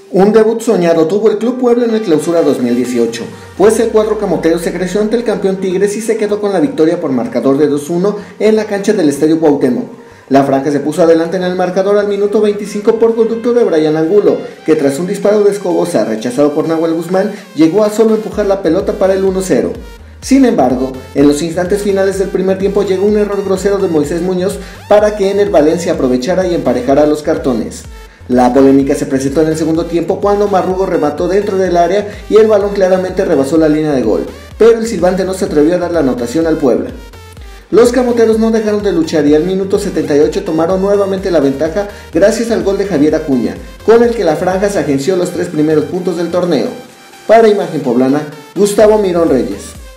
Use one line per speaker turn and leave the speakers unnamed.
Un debut soñado tuvo el Club Puebla en el Clausura 2018, pues el cuadro camotero se creció ante el campeón Tigres y se quedó con la victoria por marcador de 2-1 en la cancha del Estadio Cuauhtémoc. La franja se puso adelante en el marcador al minuto 25 por conducto de Brian Angulo, que tras un disparo de Escobosa rechazado por Nahuel Guzmán, llegó a solo empujar la pelota para el 1-0. Sin embargo, en los instantes finales del primer tiempo llegó un error grosero de Moisés Muñoz para que Ener Valencia aprovechara y emparejara los cartones. La polémica se presentó en el segundo tiempo cuando Marrugo remató dentro del área y el balón claramente rebasó la línea de gol, pero el silbante no se atrevió a dar la anotación al Puebla. Los camoteros no dejaron de luchar y al minuto 78 tomaron nuevamente la ventaja gracias al gol de Javier Acuña, con el que la franja se agenció los 3 primeros puntos del torneo. Para Imagen Poblana, Gustavo Mirón Reyes.